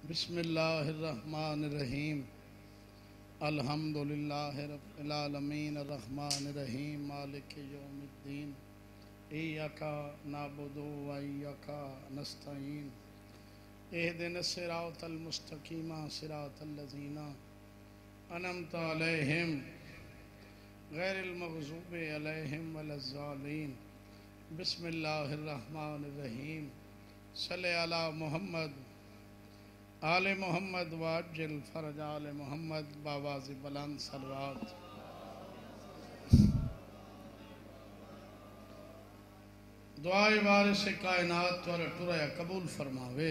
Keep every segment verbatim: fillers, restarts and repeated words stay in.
بسم اللہ الرحمن الرحیم الحمدللہ رب العالمین الرحمن الرحیم مالک یوم الدین ایاک نعبد و ایاک نستعین اہدنا الصراط المستقیم صراط الذین انعمت علیہم غیر المغضوب علیہم ولا الضالین بسم اللہ الرحمن الرحیم صلی علی محمد آل محمد واجل فرج آل محمد باواز بلند صلوات دعائے وارث کائنات ور ٹریا قبول فرماوے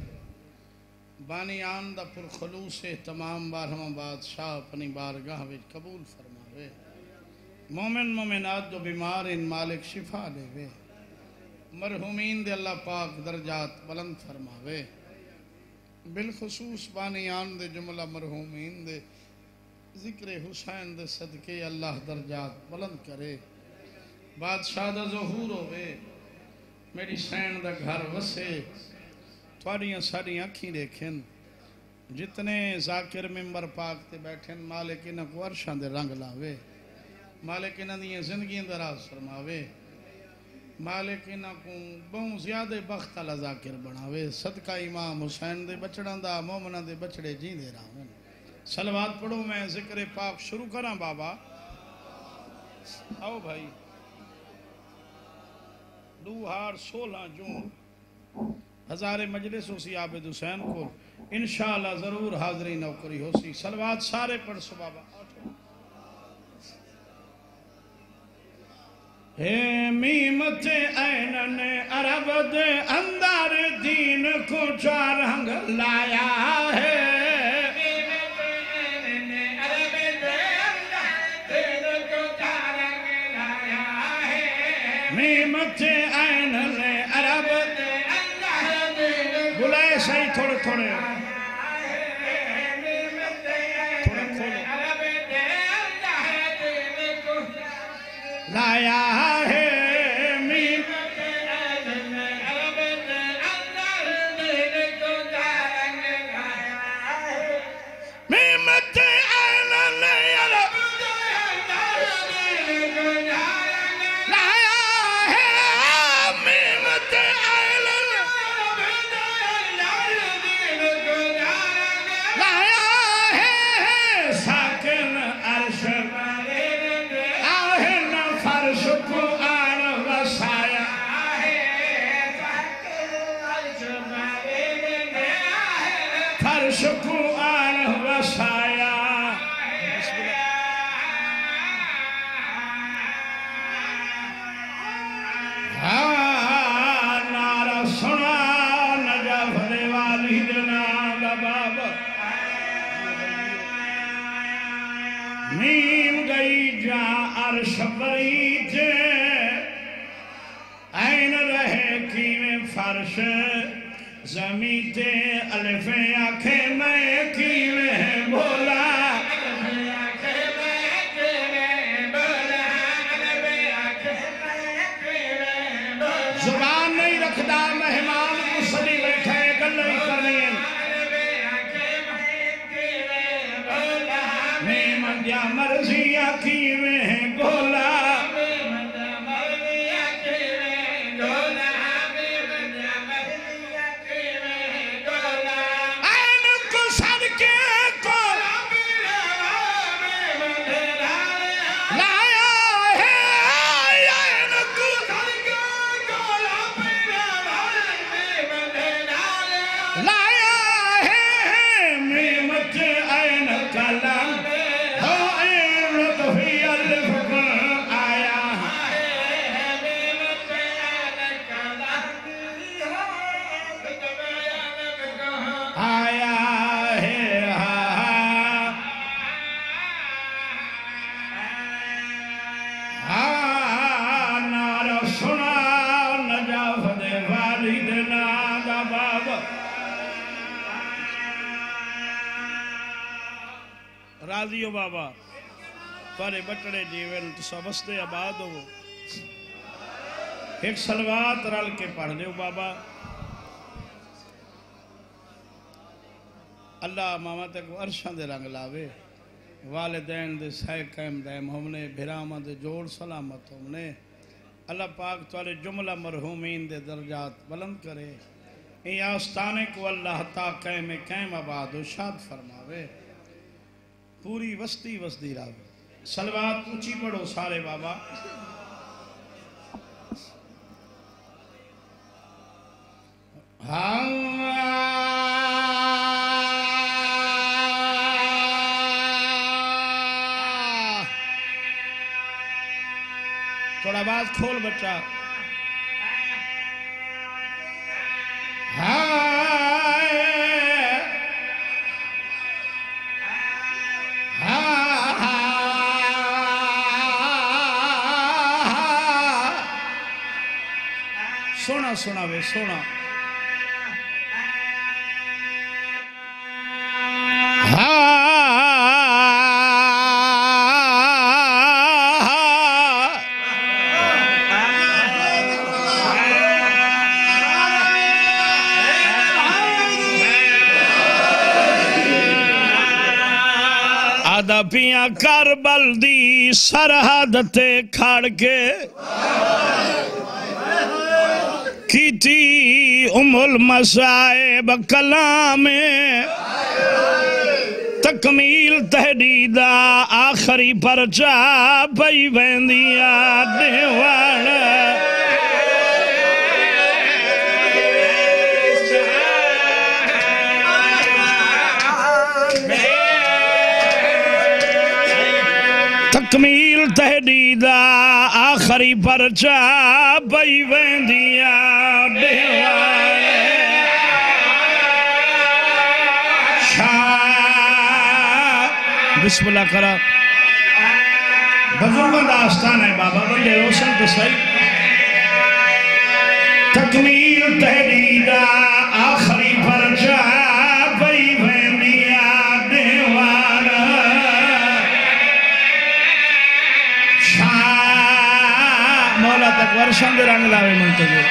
بانی آن دا پر خلوص تمام بارہواں بادشاہ اپنی بارگاہ وچ قبول فرماوے مومن مومنات جو بیمار ان مالک شفا دے وے مرحومین دے اللہ پاک درجات بلند فرماوے بالخصوص بانیان دے جملہ مرحومین دے ذکر حسین دے صدقے اللہ درجات بلند کرے بادشاہ دا ظہور ہوئے میری سین دا گھر وسے تھوڑیاں ساڑیاں اکھیں دیکھیں جتنے ذاکر ممبر پاک تے بیٹھیں مالک انہاں کو عرشان دے رنگ لاوے مالک انہاں دیاں زندگیاں دراز فرماوے مالک انہاں کو بہت زیادہ بخت اللہ ذاکر بناوے صدقہ امام حسین دے بچڑان دا مومنہ دے بچڑے جین دے رہا ہوں صلوات پڑھو میں ذکر پاک شروع کرا بابا آؤ بھائی دو ہار سولہ جون ہزار مجلس ہو سی عابد حسین کو انشاءاللہ ضرور حاضری نوکری ہو سی صلوات سارے پڑھ سو بابا ہے میمت اینن عرب دے اندر دین کو چارنگ لایا ہے میمت اینن عرب دے اندر دین کو چارنگ لایا ہے میمت اینن عرب دے اندر دین بلائے صحیح تھوڑے تھوڑے لایا ہے میمت اینن عرب دے اندر دین کو چارنگ لایا ہے میمت اینن عرب دے اندر دین کو چارنگ لایا ہے میمت اینن عرب دے اندر دین کو چارنگ لایا ہے ساکن عرش قرآن وسایا نعرہ سنا نجف دے والدنا دا باب نیم گئی جا عرش بریت این رہے کیویں فرش زمین تے الف آنکھیں میں کیویں بولا الف آنکھیں میں کیویں بولا الف آنکھیں میں کیویں بولا زبان نہیں رکھدا مہمان مسلی بیٹھا ہے گلے کرنے الف آنکھیں میں کیویں بولا میں منجا مرضیہ کیویں بولا راضی ہو بابا پارے بٹڑے جیون تو سبستے آباد ہو ایک صلوات رل کے پڑھ لے بابا اللہ ماما تک عرشاں دے رنگ لاوے والدین دے سائے قائم دائم ہمنے بھرامہ دے جوڑ سلامت ہمنے اللہ پاک توالے جملہ مرحومین دے درجات بلند کرے این آستانے کو اللہ تا قائم قائم آباد و شاد فرماوے پوری وسطی وسطی راوے سلوات اونچی پڑھو سارے بابا تھوڑا بات کھول بچہ سونا سونا وے سونا آدھا پیاں کربل دی سرحد تے کھڑ کے کیتی ام المصائب کلام تکمیل تحریدہ آخری پرچا پئی ویندیا دیوان تکمیل تحریدہ آخری پرچا پئی ویندیا دیوان بسم اللہ کرا بزرگوں دا آستان ہے بابا بندے روشن تو صحیح تکمیل تحریدہ آخری پرچا پئی ویندیا دیوان مولا تک ورشان دے رنگ لاوے منتظر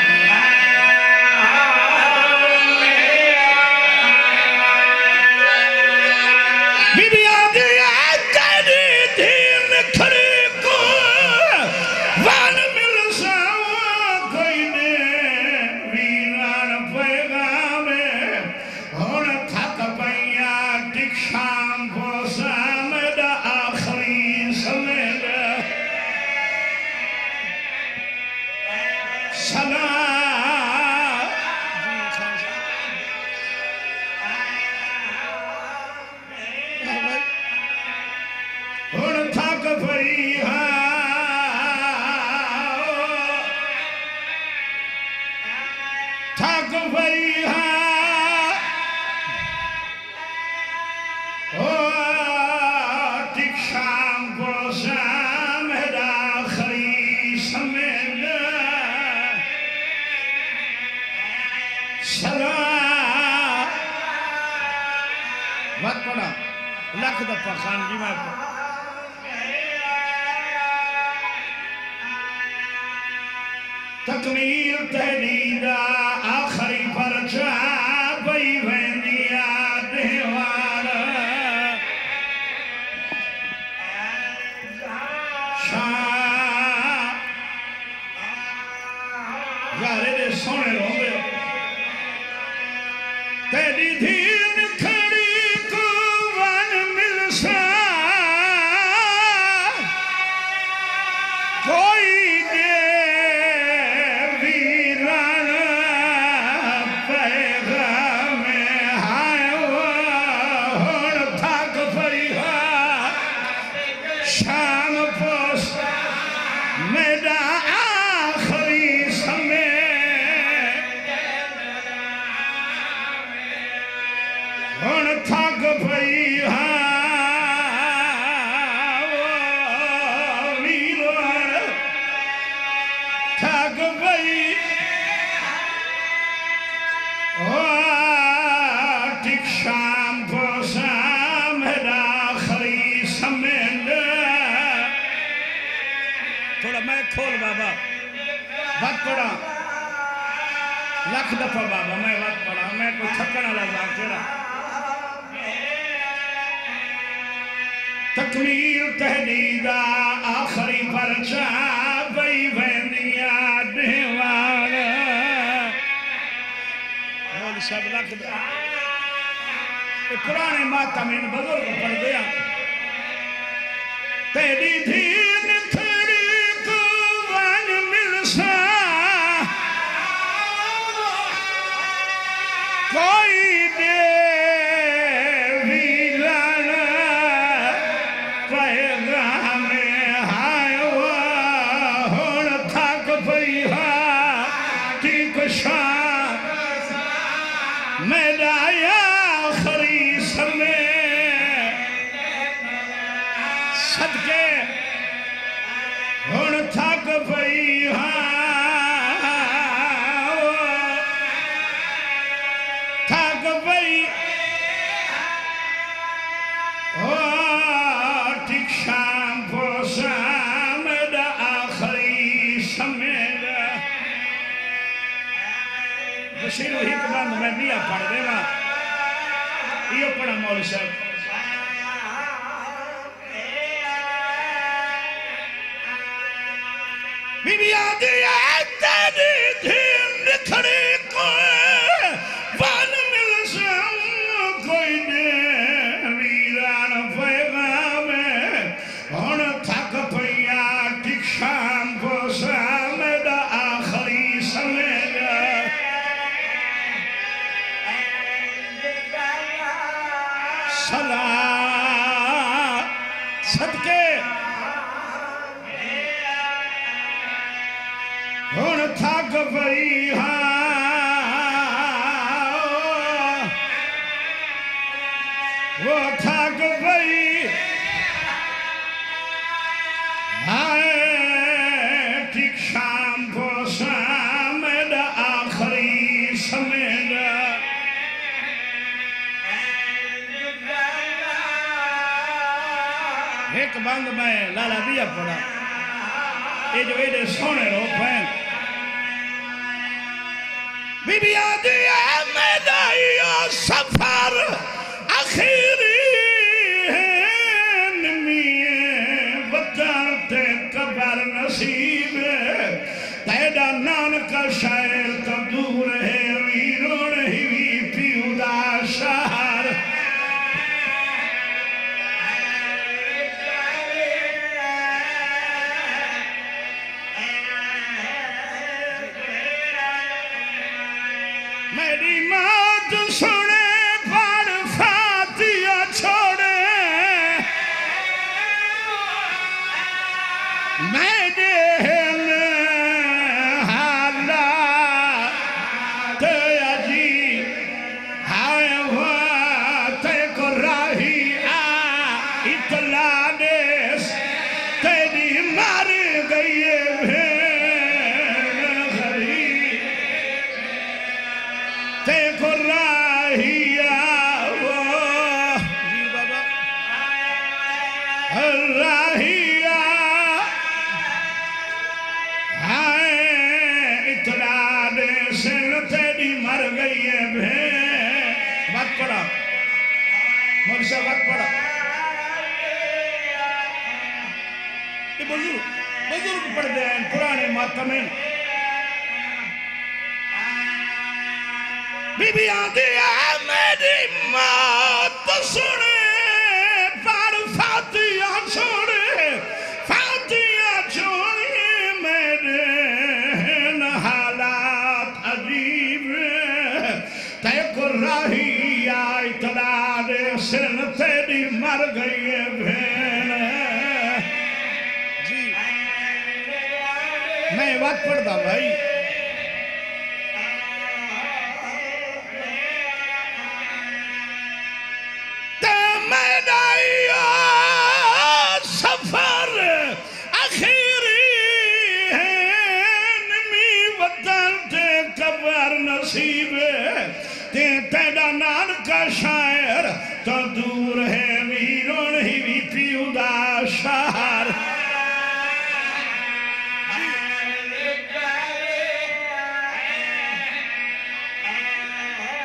وقت پڑا لکھ دفعہ خان جی میں پڑا تکمیل تحریدہ آخری پرچا پئی ویندیا دیوان شاہ یارے دے سونے روندے تیری دھین کھڑی کو ون مل سا کوئی تھوڑا میں کھول بابا وقت پڑا لکھ دفعہ بابا میں وقت پڑا میں کوئی تھکنا لگا تیرا تکمیل تحدیدہ آخری پرچہ بئی وینیا دیوان مول صاحب لکھ دا یہ پرانے ماتمین بزرگ پڑھ دیا تیری تھی نتھڑی کو وان ملسا کوئی دے بشیر وہی کباند میں دیا پڑھ دے گا یہ پڑھا مولی صاحب بی بی آدھی آتے دی دھین نکھڑی کوئے وان ملسم کوئی دے ویران فیغا میں ہون تھک پیا ٹک شام پوسا میں دا آخری سمیگا صلاة صدقے ہون تھک پئی وہ تھک پئی ٹھیک شام کو شام دا آخری سمیدہ ایک بند میں لالا دیا پڑا یہ جو ایڈے سونے رو پہن بی بی آدھی احمدائی سفر اخیری نمی وطن تے قبر نصیب تیڑا نان کا شاعر تو دور ہے ویرون ہی وی پیودا شہر میری موت سنے پڑ فاتحہ چھوڑے میں دین حالات عجیب ہائے وات کو راہی آ اطلاع دیس تیری مار گئی دیکھو راہیا وہ جی بابا راہیا ہائے اطلاع دے سن تیری مر گئی ہے بھین وقت پڑا مرشہ وقت پڑا یہ بزرگ بزرگ پڑھ دے ہیں پرانے ماتمین بی بی آدھی میری موت سنے پر فاتحہ چھوڑے فاتحہ چھوڑے میرے حالات عجیب تے کو راہی آئی اطلاع دے سن تیری مر گئی ہے بھین جی میں وقت پڑھ دا بھائی سفر اخیری نمی وطن تے قبر نصیب تے تیڑا نان کا شاعر تو دور ہے ویرون ہی وی پیودا شہر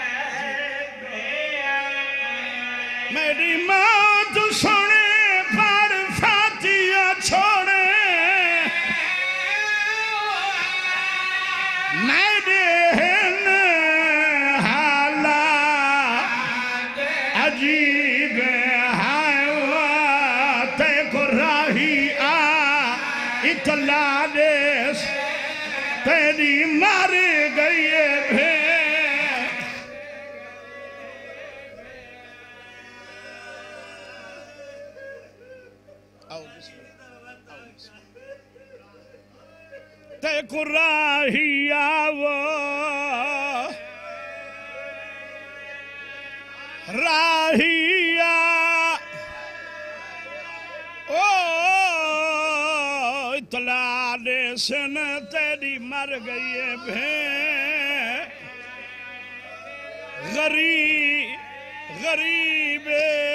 میری موت سنے پا کو راہی آو راہی آ او اطلاع دے سن تیری مر گئی ہے بھین غریب غریب